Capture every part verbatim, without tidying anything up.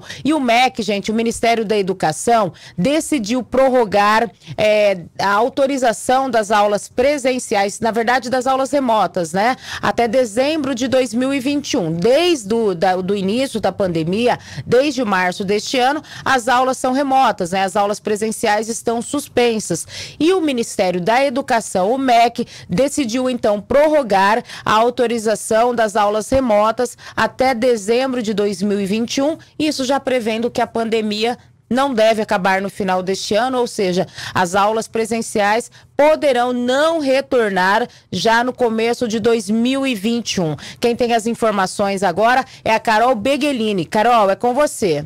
E o M E C, gente, o Ministério da Educação, decidiu prorrogar é, a autorização das aulas presenciais, na verdade das aulas remotas, né? Até dezembro de dois mil e vinte e um. Desde o da, do início da pandemia, desde março deste ano, as aulas são remotas, né? As aulas presenciais estão suspensas. E o Ministério da Educação, o M E C, decidiu então prorrogar a autorização das aulas remotas até dezembro de dois mil e vinte e um, isso já prevendo que a pandemia não deve acabar no final deste ano, ou seja, as aulas presenciais poderão não retornar já no começo de dois mil e vinte e um. Quem tem as informações agora é a Carol Beguelini. Carol, é com você.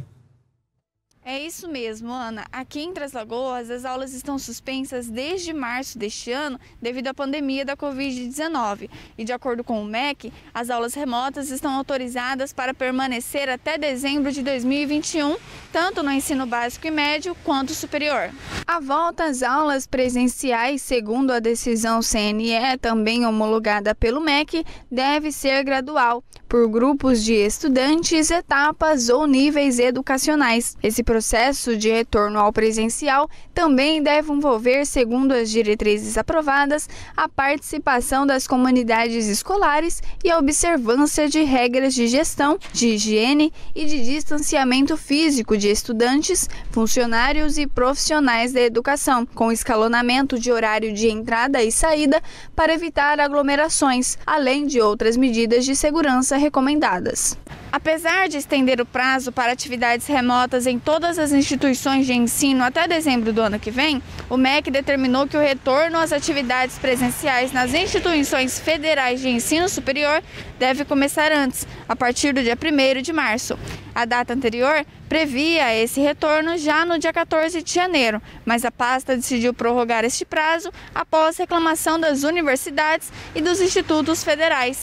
É isso mesmo, Ana. Aqui em Três Lagoas, as aulas estão suspensas desde março deste ano devido à pandemia da covid dezenove. E de acordo com o M E C, as aulas remotas estão autorizadas para permanecer até dezembro de dois mil e vinte e um, tanto no ensino básico e médio quanto superior. A volta às aulas presenciais, segundo a decisão C N E, também homologada pelo M E C, deve ser gradual, por grupos de estudantes, etapas ou níveis educacionais. Esse processo de retorno ao presencial também deve envolver, segundo as diretrizes aprovadas, a participação das comunidades escolares e a observância de regras de gestão, de higiene e de distanciamento físico de estudantes, funcionários e profissionais da educação, com escalonamento de horário de entrada e saída para evitar aglomerações, além de outras medidas de segurança recomendadas. Apesar de estender o prazo para atividades remotas em todas as instituições de ensino até dezembro do ano que vem, o M E C determinou que o retorno às atividades presenciais nas instituições federais de ensino superior deve começar antes, a partir do dia primeiro de março. A data anterior previa esse retorno já no dia quatorze de janeiro, mas a pasta decidiu prorrogar este prazo após reclamação das universidades e dos institutos federais.